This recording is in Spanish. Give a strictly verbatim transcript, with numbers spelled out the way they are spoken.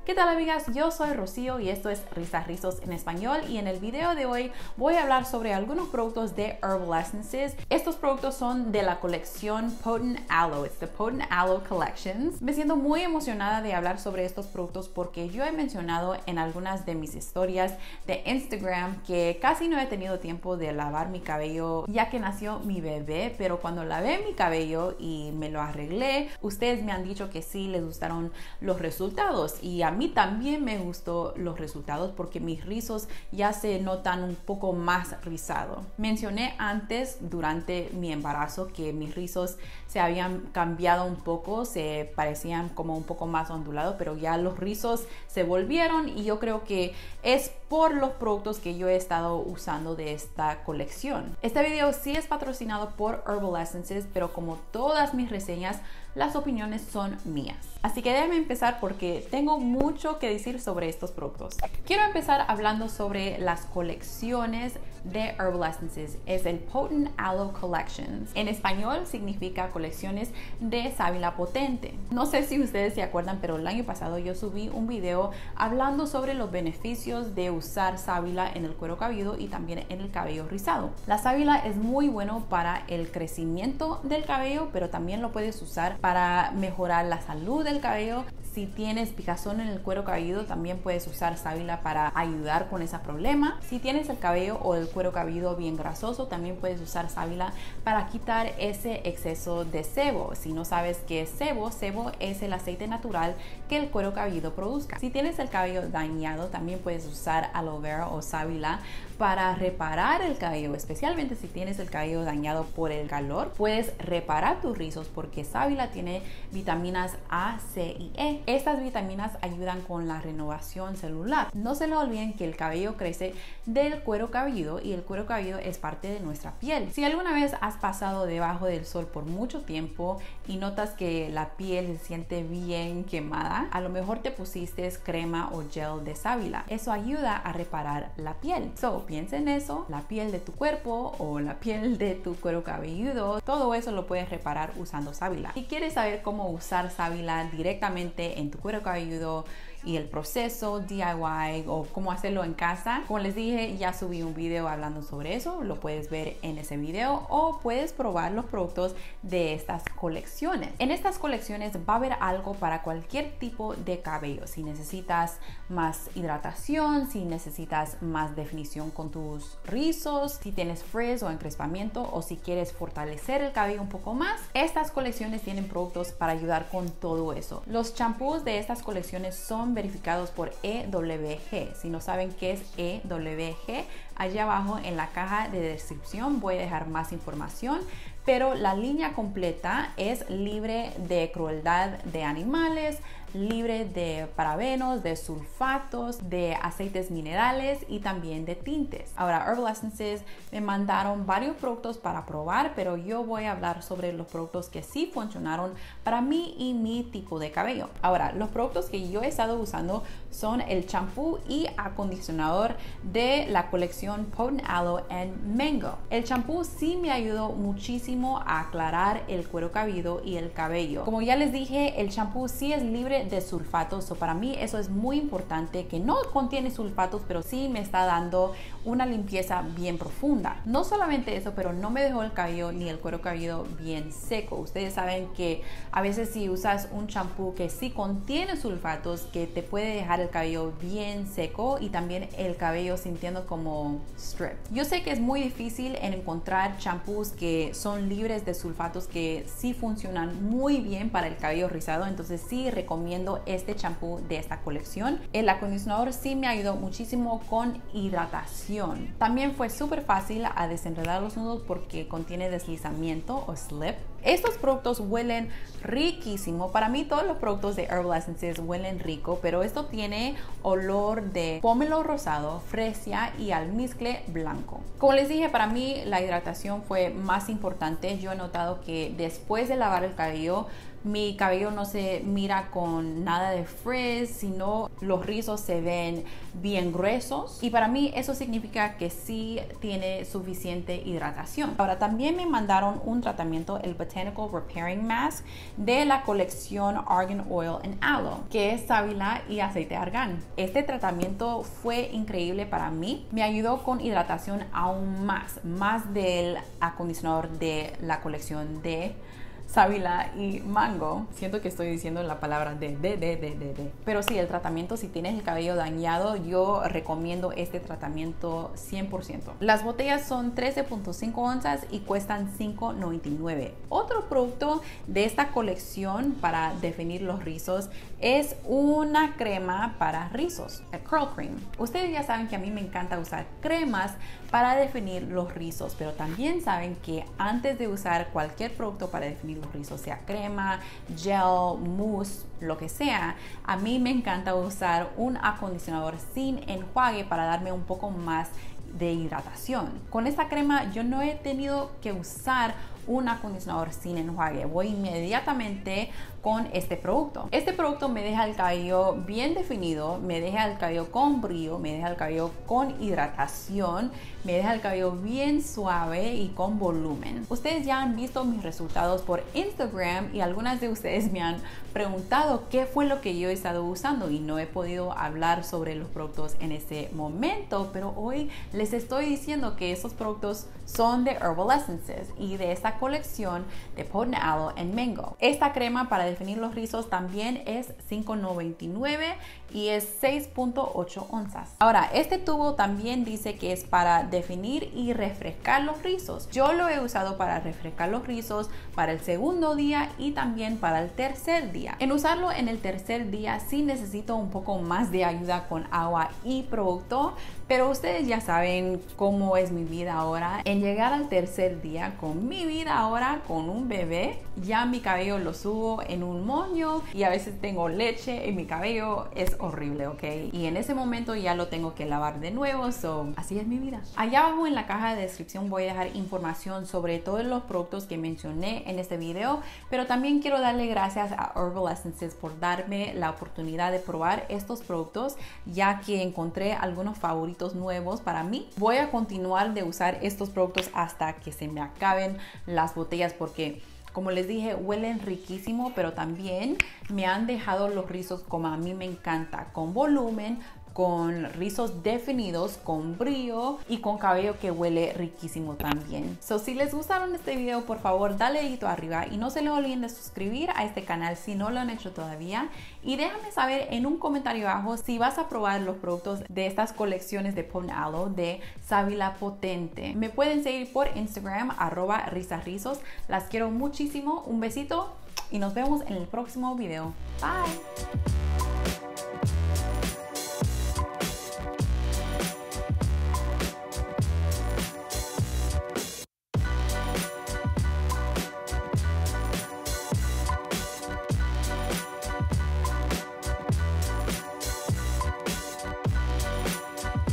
¿Qué tal, amigas? Yo soy Rocío y esto es Risas Rizos en español, y en el video de hoy voy a hablar sobre algunos productos de Herbal Essences. Estos productos son de la colección Potent Aloe. It's the Potent Aloe Collections. Me siento muy emocionada de hablar sobre estos productos porque yo he mencionado en algunas de mis historias de Instagram que casi no he tenido tiempo de lavar mi cabello ya que nació mi bebé, pero cuando lavé mi cabello y me lo arreglé, ustedes me han dicho que sí les gustaron los resultados, y a mí también me gustó los resultados porque mis rizos ya se notan un poco más rizados. Mencioné antes durante mi embarazo que mis rizos se habían cambiado un poco, se parecían como un poco más ondulados, pero ya los rizos se volvieron, y yo creo que es por los productos que yo he estado usando de esta colección. Este video sí es patrocinado por Herbal Essences, pero como todas mis reseñas, las opiniones son mías. Así que déjenme empezar porque tengo mucho que decir sobre estos productos. Quiero empezar hablando sobre las colecciones de Herbal Essences. Es el Potent Aloe Collections. En español significa colecciones de sábila potente. No sé si ustedes se acuerdan, pero el año pasado yo subí un video hablando sobre los beneficios de usar sábila en el cuero cabelludo y también en el cabello rizado. La sábila es muy bueno para el crecimiento del cabello, pero también lo puedes usar para mejorar la salud del cabello. Si tienes picazón en el cuero cabelludo, también puedes usar sábila para ayudar con ese problema. Si tienes el cabello o el cuero cabelludo bien grasoso, también puedes usar sábila para quitar ese exceso de sebo. Si no sabes qué es sebo, sebo es el aceite natural que el cuero cabelludo produzca. Si tienes el cabello dañado, también puedes usar aloe vera o sábila para reparar el cabello, especialmente si tienes el cabello dañado por el calor. Puedes reparar tus rizos porque sábila tiene vitaminas A, C y E. Estas vitaminas ayudan con la renovación celular. No se le olviden que el cabello crece del cuero cabelludo y el cuero cabelludo es parte de nuestra piel. Si alguna vez has pasado debajo del sol por mucho tiempo y notas que la piel se siente bien quemada, a lo mejor te pusiste crema o gel de sábila. Eso ayuda a reparar la piel. So, piensa en eso, la piel de tu cuerpo o la piel de tu cuero cabelludo, todo eso lo puedes reparar usando sábila. Si quieres saber cómo usar sábila directamente en tu cuero cabelludo y el proceso D I Y o cómo hacerlo en casa, como les dije, ya subí un video hablando sobre eso, lo puedes ver en ese video, o puedes probar los productos de estas colecciones. En estas colecciones va a haber algo para cualquier tipo de cabello. Si necesitas más hidratación, si necesitas más definición con tus rizos, si tienes frizz o encrespamiento, o si quieres fortalecer el cabello un poco más, estas colecciones tienen productos para ayudar con todo eso. Los champús de estas colecciones son verificados por E W G. Si no saben qué es E W G, allá abajo en la caja de descripción voy a dejar más información, pero la línea completa es libre de crueldad de animales, libre de parabenos, de sulfatos, de aceites minerales y también de tintes. Ahora, Herbal Essences me mandaron varios productos para probar, pero yo voy a hablar sobre los productos que sí funcionaron para mí y mi tipo de cabello. Ahora, los productos que yo he estado usando son el champú y acondicionador de la colección Potent Aloe and Mango. El champú sí me ayudó muchísimo a aclarar el cuero cabelludo y el cabello. Como ya les dije, el champú sí es libre de sulfatos, so para mí eso es muy importante, que no contiene sulfatos, pero sí me está dando una limpieza bien profunda. No solamente eso, pero no me dejó el cabello ni el cuero cabelludo bien seco. Ustedes saben que a veces si usas un champú que sí contiene sulfatos, que te puede dejar el cabello bien seco y también el cabello sintiendo como strip. Yo sé que es muy difícil en encontrar champús que son libres de sulfatos que sí funcionan muy bien para el cabello rizado, entonces sí recomiendo este champú de esta colección. El acondicionador sí me ayudó muchísimo con hidratación. También fue súper fácil a desenredar los nudos porque contiene deslizamiento o slip. Estos productos huelen riquísimo. Para mí todos los productos de Herbal Essences huelen rico, pero esto tiene olor de pomelo rosado, fresia y almizcle blanco. Como les dije, para mí la hidratación fue más importante. Yo he notado que después de lavar el cabello mi cabello no se mira con nada de frizz, sino los rizos se ven bien gruesos, y para mí eso significa que sí tiene suficiente hidratación. Ahora también me mandaron un tratamiento, el Botanical Repairing Mask de la colección Argan Oil and Aloe, que es sábila y aceite de argán. Este tratamiento fue increíble para mí, me ayudó con hidratación aún más, más del acondicionador de la colección de sábila y mango. Siento que estoy diciendo la palabra de, de, de, de, de, de. Pero sí, el tratamiento, si tienes el cabello dañado, yo recomiendo este tratamiento cien por ciento. Las botellas son trece punto cinco onzas y cuestan cinco noventa y nueve. Otro producto de esta colección para definir los rizos es una crema para rizos, el Curl Cream. Ustedes ya saben que a mí me encanta usar cremas para definir los rizos, pero también saben que antes de usar cualquier producto para definir los rizos, sea crema, gel, mousse, lo que sea, a mí me encanta usar un acondicionador sin enjuague para darme un poco más de hidratación. Con esta crema yo no he tenido que usar un acondicionador sin enjuague, voy inmediatamente con este producto. Este producto me deja el cabello bien definido, me deja el cabello con brillo, me deja el cabello con hidratación, me deja el cabello bien suave y con volumen. Ustedes ya han visto mis resultados por Instagram y algunas de ustedes me han preguntado qué fue lo que yo he estado usando y no he podido hablar sobre los productos en ese momento, pero hoy les estoy diciendo que esos productos son de Herbal Essences y de esta colección de Potent Aloe and Mango. Esta crema para definir los rizos también es cinco noventa y nueve y es seis punto ocho onzas. Ahora, este tubo también dice que es para definir y refrescar los rizos. Yo lo he usado para refrescar los rizos para el segundo día y también para el tercer día. En usarlo en el tercer día sí necesito un poco más de ayuda con agua y producto, pero ustedes ya saben cómo es mi vida ahora. En llegar al tercer día con mi vida ahora con un bebé, ya mi cabello lo subo en un moño y a veces tengo leche y mi cabello es horrible, ¿ok? Y en ese momento ya lo tengo que lavar de nuevo, so así es mi vida. Allá abajo en la caja de descripción voy a dejar información sobre todos los productos que mencioné en este video, pero también quiero darle gracias a Herbal Essences por darme la oportunidad de probar estos productos, ya que encontré algunos favoritos nuevos para mí. Voy a continuar de usar estos productos hasta que se me acaben las botellas porque, como les dije, huelen riquísimo, pero también me han dejado los rizos como a mí me encanta, con volumen, con rizos definidos, con brillo y con cabello que huele riquísimo también. So, si les gustaron este video, por favor dale dedito arriba y no se les olviden de suscribir a este canal si no lo han hecho todavía, y déjame saber en un comentario abajo si vas a probar los productos de estas colecciones de Potent Aloe de sábila potente. Me pueden seguir por Instagram arroba risasrizos. Las quiero muchísimo, un besito y nos vemos en el próximo video. Bye.